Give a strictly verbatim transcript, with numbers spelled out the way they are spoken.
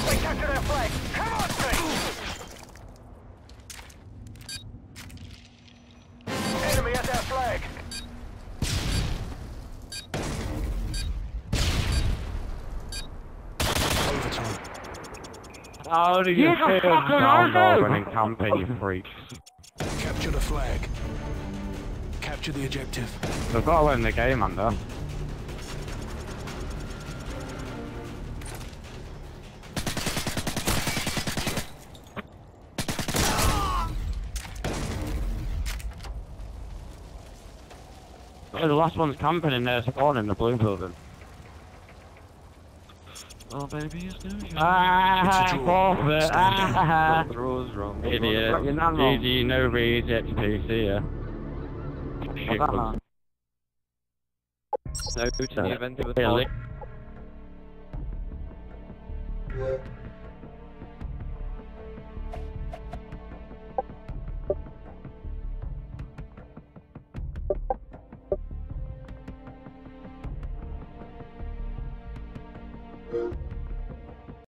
They captured our flag. Come on, team! Enemy has our flag. Overtime. How do you He's a feel fucking down asshole! running campaign, you freaks? Capture the flag. Capture the objective. They've got to win the game, Under. Oh, the last one's camping in their spawn in the blue building. Oh, baby, it's new. Ah, It's a draw. forfeit. Stand down. Ah, Throws wrong. idiot. G G, no reads, X P, see ya. Shit, cunt. No, to the event of a Really? Thank you.